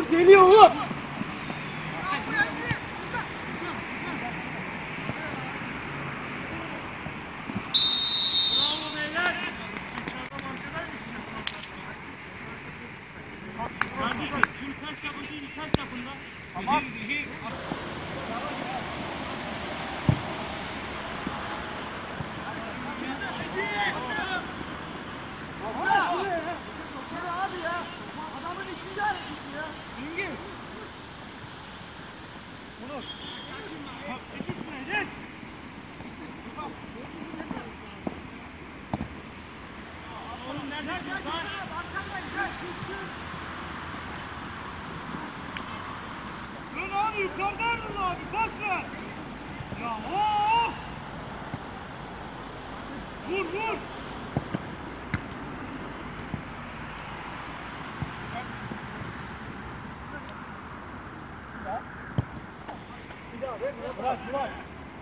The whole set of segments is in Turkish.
Geliyor oğlum. Bravo beyler. Kardeşim şimdi kaç yapın değil kaç yapında? Tamam. Abi ya. Adamın içinde hareketi ya. İngil. Bunu. Oğlum neredesiniz lan? Dön abi yukarıdan dön abi pas ver. Ya oh! Vur vur. Bırak bırak.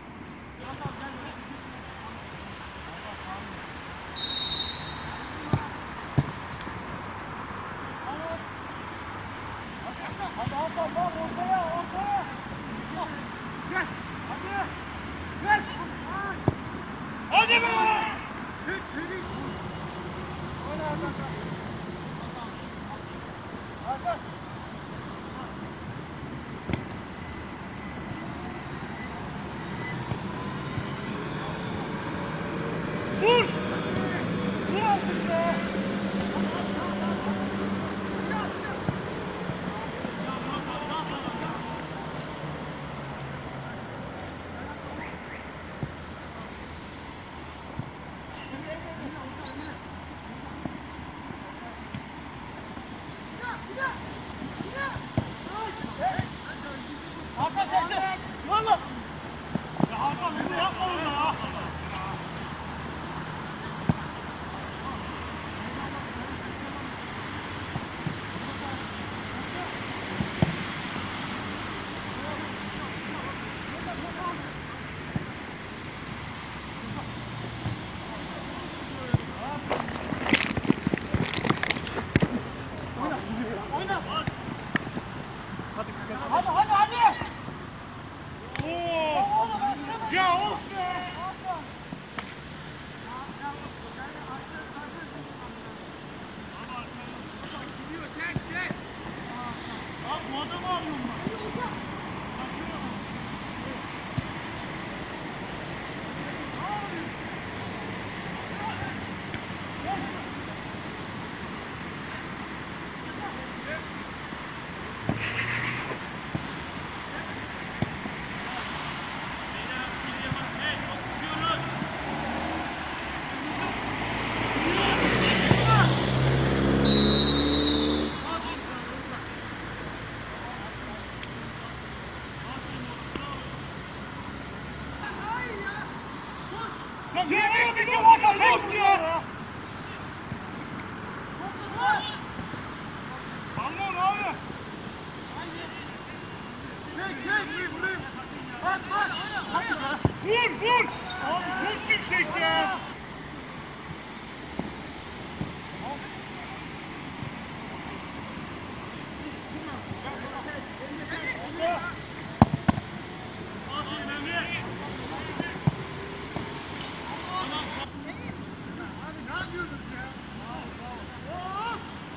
Hadi ortaya ortaya. Gel. Hadi. Gel. Hadi be! Vur! Vur artık be! Hakan tersi. Valla. Ya Hakan bunu yapma orada ya. Hadi. Oo! Ya of be! Abi bu adamı arıyorum ben. Ya ne yapıyorsun Hakan? Yok ya! Anla onu abi. Vur vur! Abi çok yüksek ya! Aferin Emre. Abi ne yapıyorsunuz ya?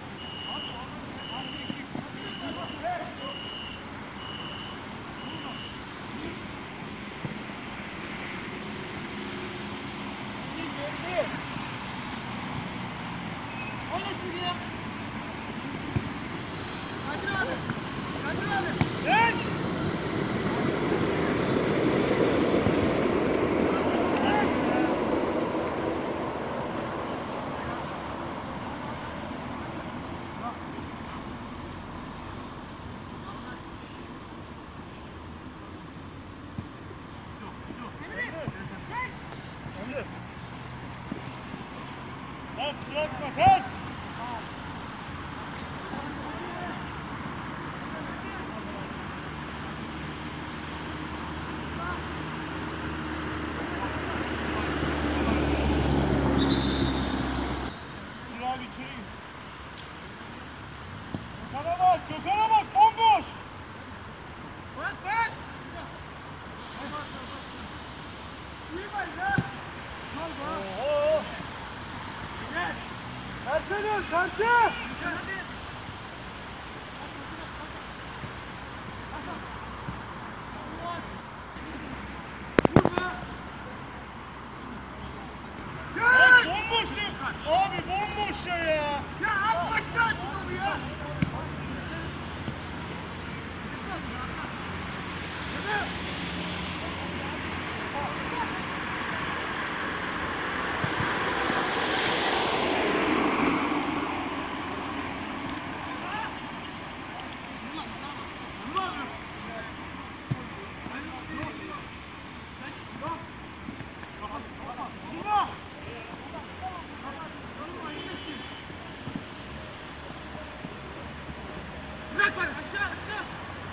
Karşı! Gel! Bomboş değil. Abi bomboş ya. Ya at başına aç onu ya. Bırak bana aşağı aşağı.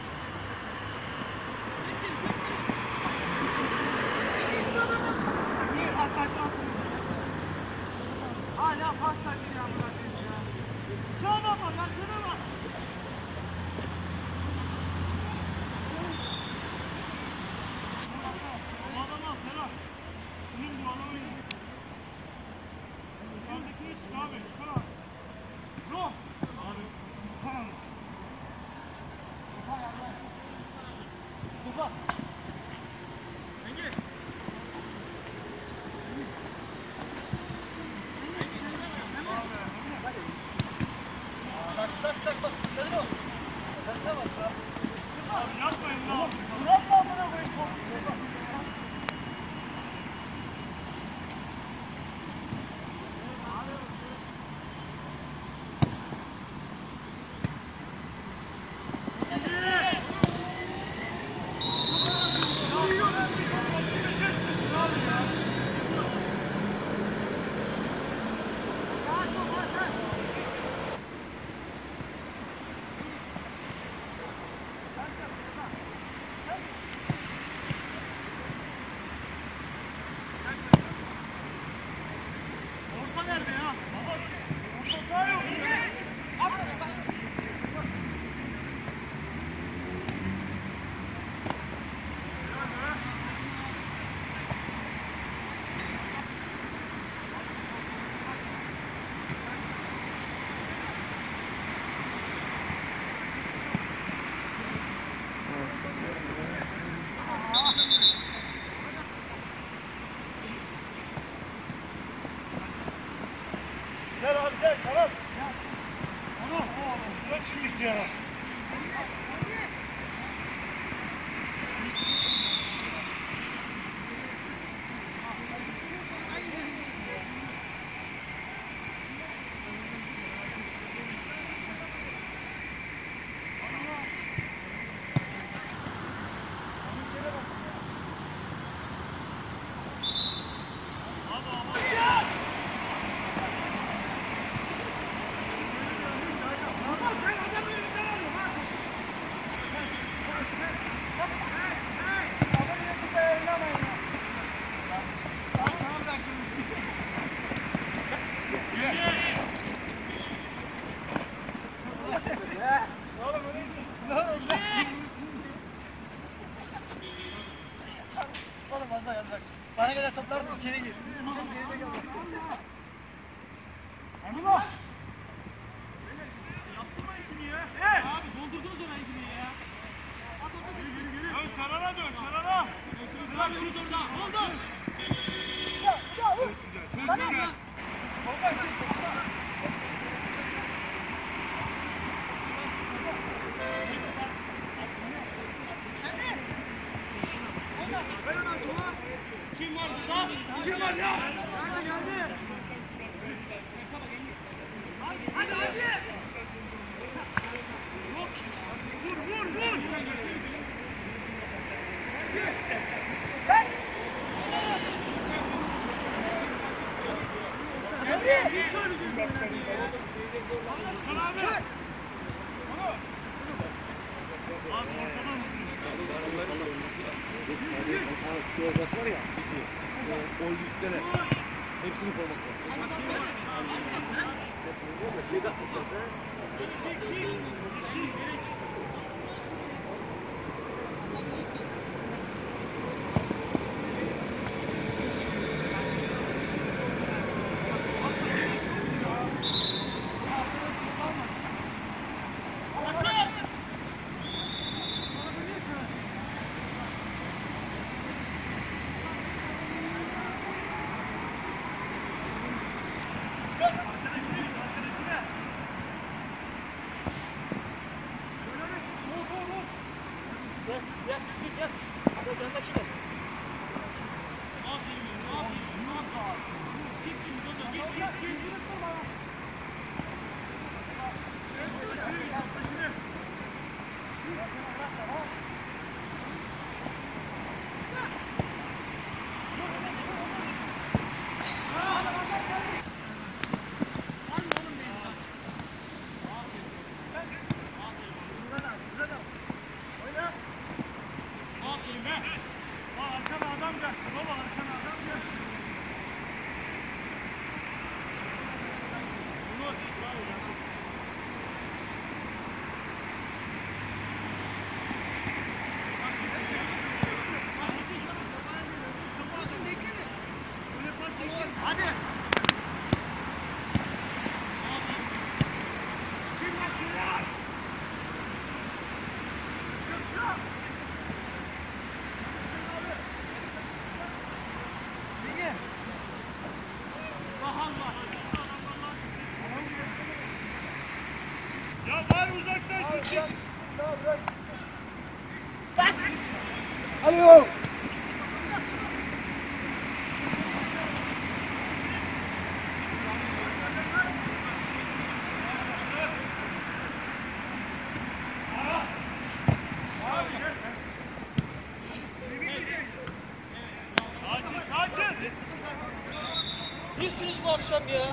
Niye paslaşmazsınız? Hala paslaşıyor amına koyayım ya. Çağına bak lan şuna bak. Bu adamı al Serhat. Bunun bu adamı indir. Yukarıdakini çık abi. Yukarı abi. Yok. Abi sana mısın? Sak sak bak. Sen ol. Sen bak ya. Abi yapmayın lan. Bırak lan bana koyayım. Orta nerede ya? Baba. Orta daha yok. Gel abi gel tamam. Onu şuna çıktık ya. Oğlum az daha yazmak. Bana göre toplarsın içeri gir. Çok geride kaldı. Yaptırma işini ya. Abi doldurdunuz orayı gibi ya. Dön Serhan'a dön Serhan'a. Ne yapıyorsunuz orada? Doldur. Çok güzel. Kim var burada? Kim var ya? Geldi. Hadi hadi. Vur vur vur. Biz söyleyeceğiz oynadığı ya. Şuna abi. Abi ortadan Forması var ya, o yüklere. Hepsinin forması var. Hadi. Ya bari uzaktan şut çek. Alo. Sakin, sakin. Yüzsünüz bu akşam ya.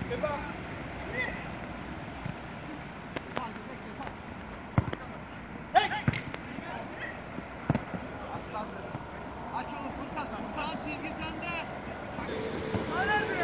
Aç onu Furkan. Furkan çizgi sende. Nerede?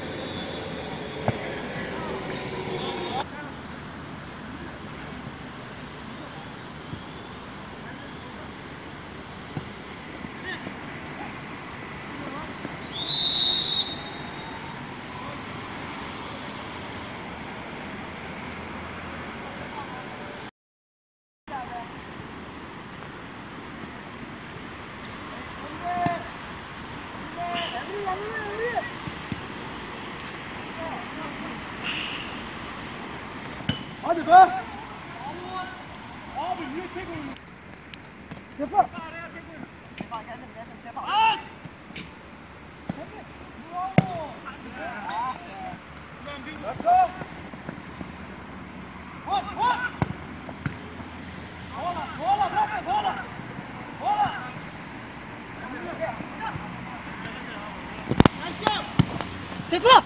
Hadi be. Abi niye tek oynuyorsun? Defa. Araya tek oynuyorsun. Defa geldim. Defa. Bas! Verso. Vur. Kovala bırakma kovala. Kovala. Sefa.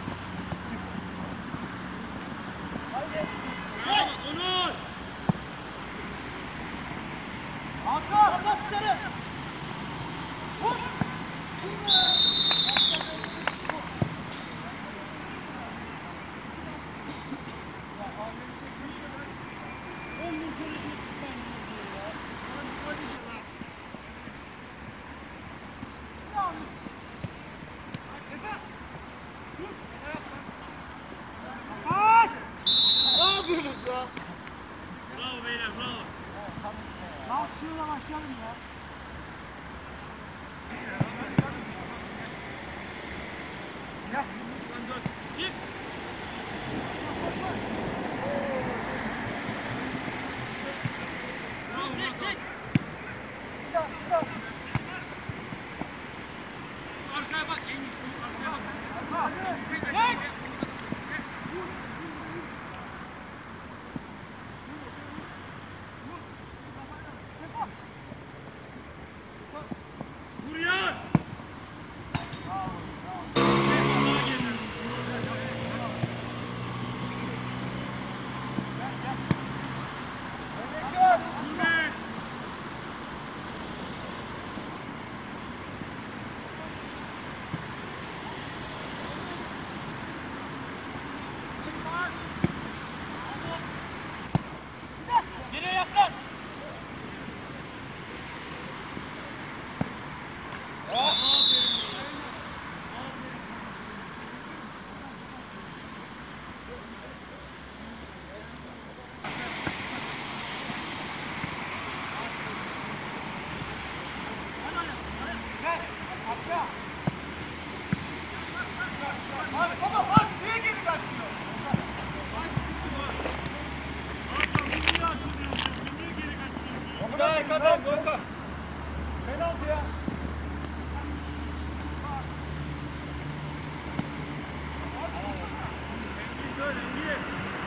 Onur! Hakan. Pas dışarı. Vur. Ne yapıyorsunuz ya? Bravo beyler, bravo. Kalk şuradan başlayalım ya. Çık! Bravo, çek! Şu arkaya bak, Engin. Arkaya bak. Vur ya! Geriye yaslan! Bas baba bas. Niye geri kaçıyor? Hakan bu niye açılıyorsun? Bu niye geri kaçıyorsun? Bu da arkadan Volkan. Penaltı ya. Şöyle niye?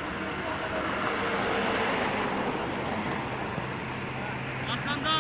Arkandan!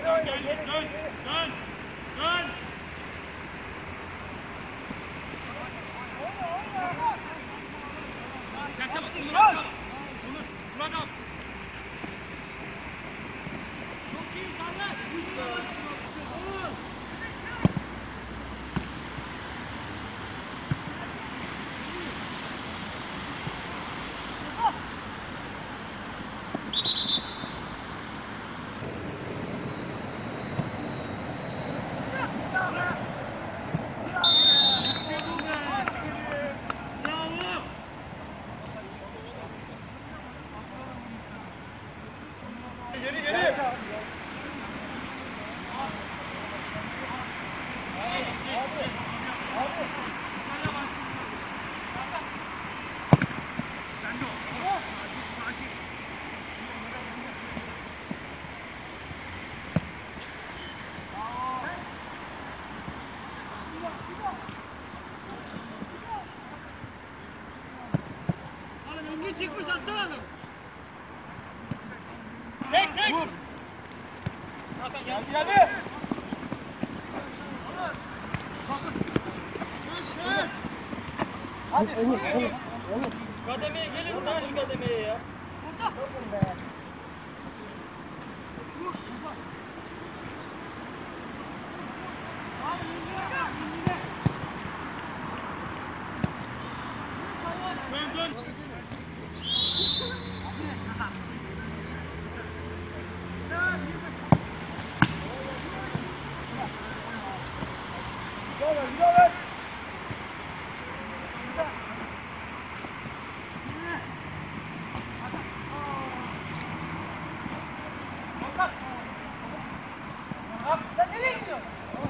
Dön! Murat al. Çıkmış atsana. Tek. Vur. Hakan geldi. Hadi. Kademeye gelin lan şu kademeye ya. Dön. Sen nereye gidiyorsun?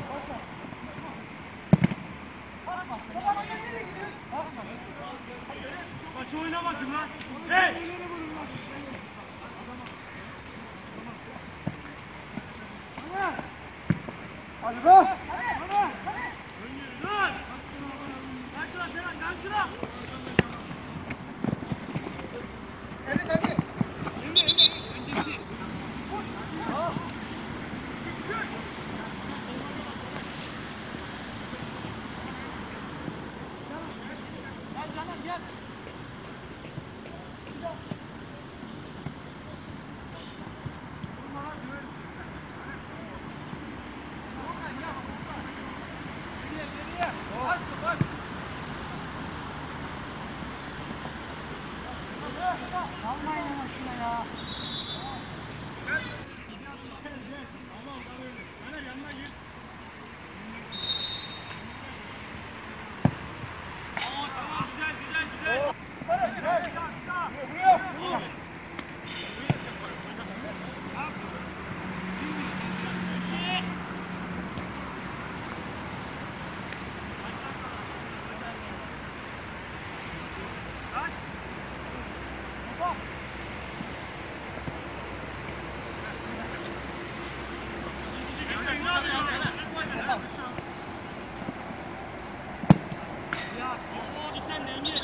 Basma. Baba nereye gidiyorsun? Basma. Başı oyna bakayım lan. Hey! Hadi be. Karşıla Seren, karşıla. Hadi. Gel canım gel. Almayın ama şuna ya. Çık sen de Engin.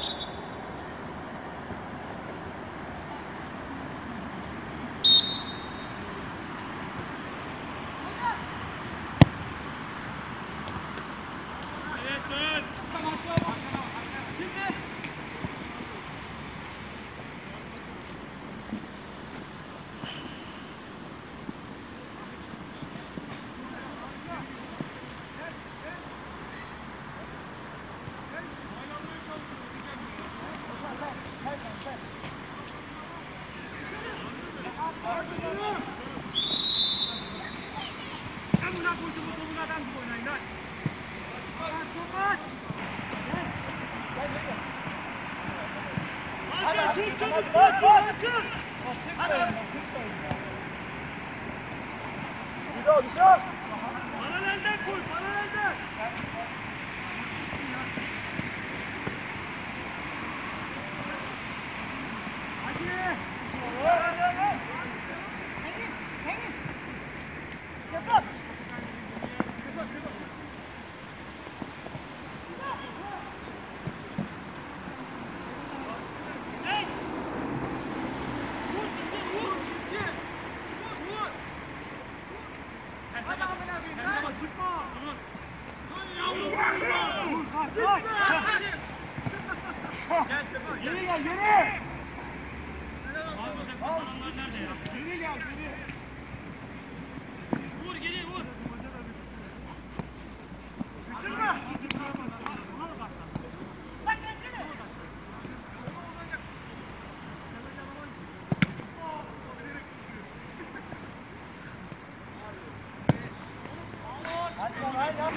Evet dön. Şimdi. Amına koydum bu topu adam gibi oynayın lan. Hakan çok çabuk bak Hakan. Paralelden koy, paralelden. Geri gel geri. Adamlar nerede ya? Geri gel geri. Vur geri vur. Bitirme. Hadi lan hadi.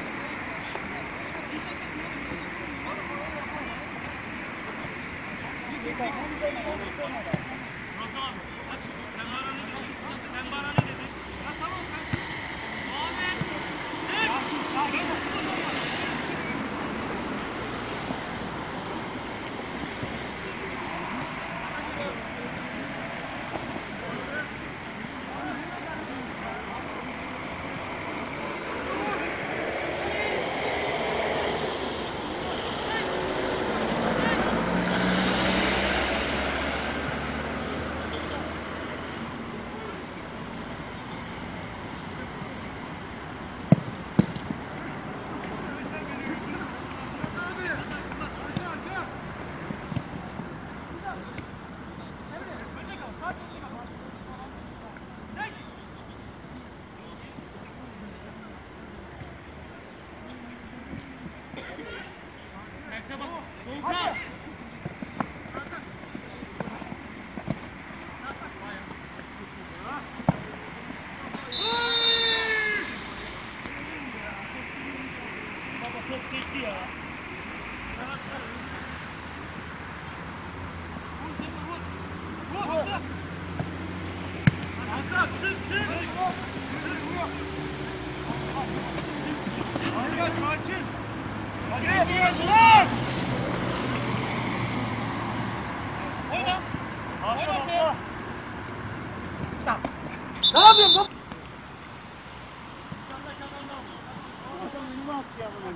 Murat abi aç. Sen bana ne dedin? Sen bana ne dedin? Ha tamam sen. Ahmet. Terse bak. Volkan. Baba top sekti ya. Vur sen de vur. Vur. Hatta. Hatta çık çık. Gel sakin. Gel ulan. Oyna. Oyna ortaya. Ne yapıyorsun lan? Adam önüme attı ya bunu.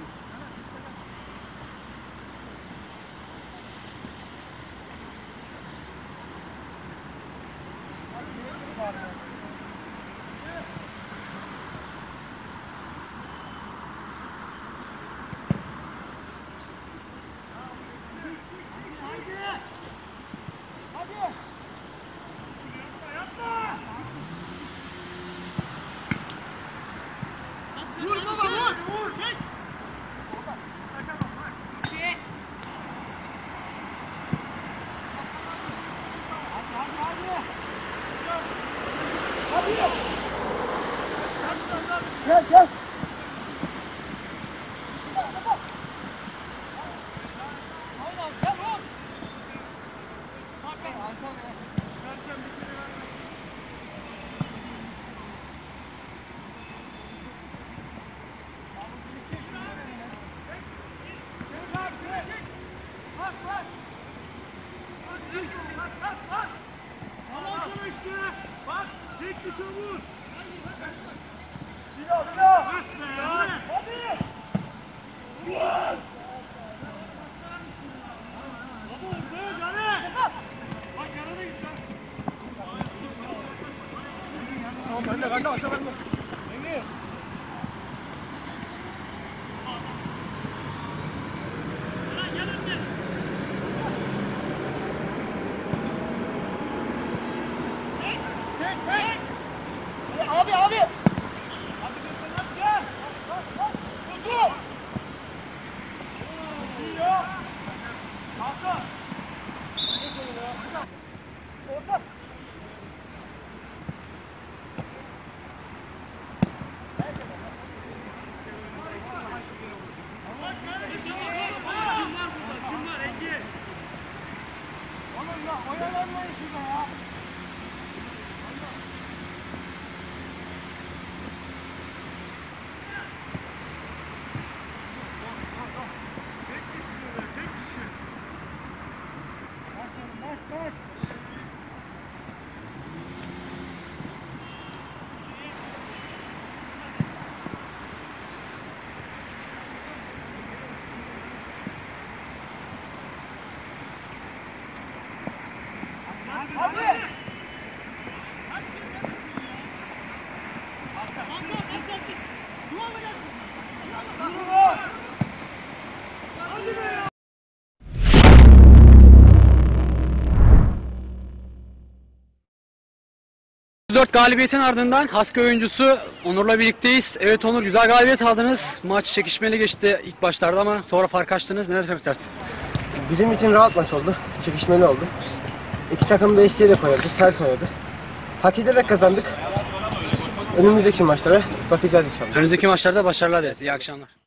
Vur baba vur. Vur. Gel gel. Oyna. Gel vur. Çıkarken bir kere ver. Al arkadaşlar. Bak. Çek dışa vur. Bak be. Hadi. Baba ortaya gel. Bak yarana git lan. Tamam ben de aşağı ben de. Emir. Lan gel önüne. Abi abi. İyi ya. 4 galibiyetin ardından Haskı oyuncusu Onur'la birlikteyiz. Evet Onur, güzel galibiyet aldınız. Maç çekişmeli geçti ilk başlarda ama sonra fark açtınız. Neler söylemek istersin? Bizim için rahat maç oldu. Çekişmeli oldu. İki takım da isteyerek oynadı, sert oynadı. Hak ederek kazandık. Önümüzdeki maçlara bakacağız inşallah. Önümüzdeki maçlarda başarılar dileriz. İyi akşamlar.